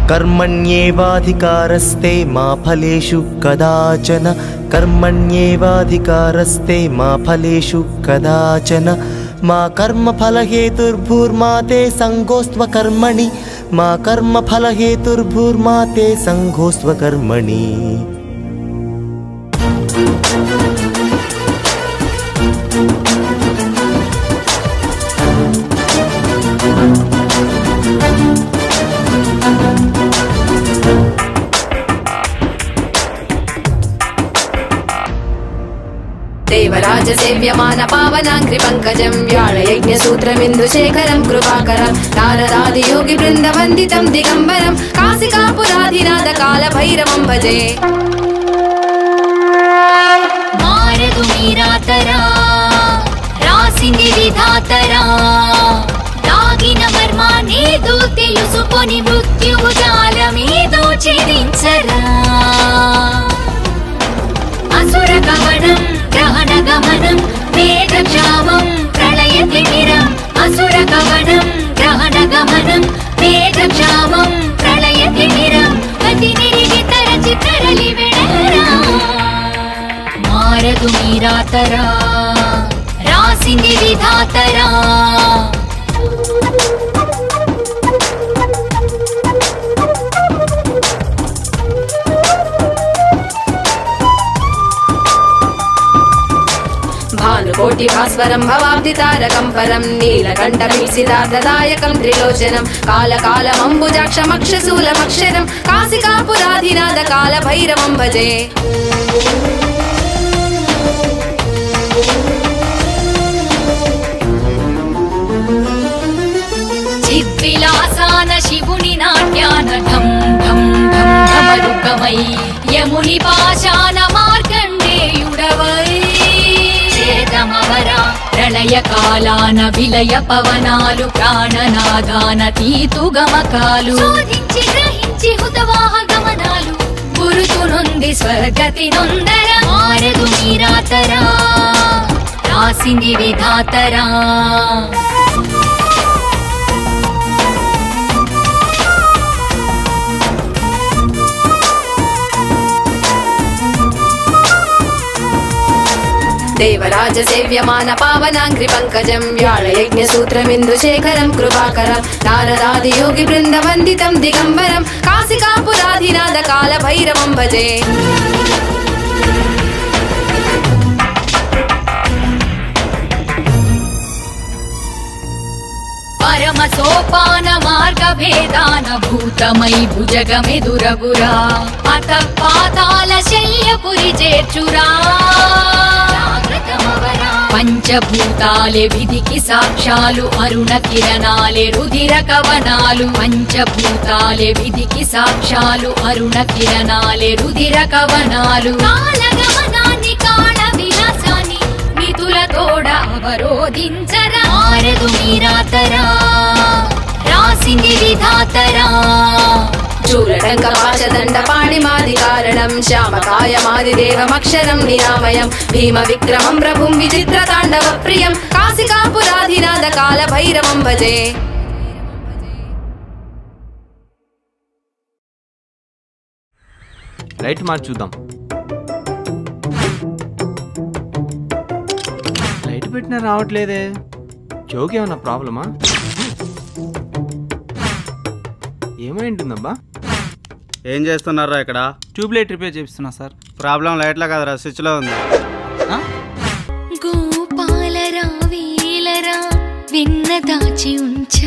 कर्मण्येवाधिकारस्ते मा फलेषु कदाचन कर्मण्येवाधिकारस्ते मा फलेषु कदाचन मा कर्मफलहेतुर्भूर्मा ते संगोस्त्व कर्मणि मा कर्मफलहेतुर्भूर्मा ते संगोस्त्व कर्मणि। देवराज सेव्यमान पावनांघ्रि पंकजं व्याळयज्ञसूत्रमिन्दुशेखरं कृपाकरं नारदादि योगि वृन्दवन्दितं दिगम्बरं काशिकापुराधिनाथ कालभैरवं भजे। मारदु मीरातरा रासिंदि विधातरा दागिन मर्मानेदो तेलुसुकोनि मृत्युवु जालमेदो ఛేదించరా असुर गमनं ग्रहण गमनं वेदक्षामं प्रलयतिमिरम् असुर गमनं ग्रहण गमनं वेदक्षामं प्रलयतिमिरम् गतिनिरिगि तरचि तरलि वेडरा मारदु मीरातरा रासिंदि विधातरा। भानुकोटि भास्वरं भवाब्धितारकं परं नीलकण्ठमीसितार्थदायकं त्रिलोचनं कालकालमम्बुजाक्षमक्षशूलमक्षरं काशिकापुराधिनाथ कालभैरवं भजे। चिद्विलासान शिवुनि नाट्यान ढं ढं ढं ढमरुकमै यमुनि पाशान मार्कण्डेयुडवै प्रलय कालान विलय पवनालु प्राणनादान तीतु गमकालु शोधिंచి గ్రహించి హుతవాహ గమనాలు గురుతు నుండి స్వర్గతి నొందర మారదు మీరాతరా రాసింది విధాతరా। देवराज सेव्यमान पावनांघ्रि पंकजं व्याळयज्ञसूत्रमिन्दुशेखरं कृपाकरं नारदादि योगि वृन्दवन्दितं दिगम्बरं काशिकापुराधिनाथ कालभैरवं भजे। परम सोपान मार्ग भेदान भूतमयि भुजगमेदुरगुरा अत पाताल शल्यपुरि चेर्चुरा పంచభూతాలే విధికి సాక్ష్యాలు అరుణ కిరణాలే రుధిర కవనాలు పంచభూతాలే విధికి సాక్ష్యాలు అరుణ కిరణాలే రుధిర కవనాలు కాలగమనాన్ని కాళ విలాసాన్ని మితుల తోడ అవరోధించరా మారదు మీరాతరా రాసింది విధాతరా। चूलटंक पाशदंड पाणिमादि कारणं श्यामकायमादिदेवमक्षरं निरामयं भीम विक्रमं प्रभुं विचित्रताण्डव प्रियं काशिकापुराधिनाथ कालभैरवं भजे। లైట్ మార్చి చూద్దాం। లైట్ పెట్టినా రావట్లేదే, జోకి ఏమన్నా ప్రాబ్లమా? ఏమైంటుందబ్బా? ఏం చేస్తున్నారా ఇక్కడ? ట్యూబ్ లైట్ రిపేర్ చేపిస్తున్నా సార్। ప్రాబ్లం లైట్లో కదరా, స్విచ్ లో ఉంది। గోపాలరా వీలరా విన్న దాచి ఉంచ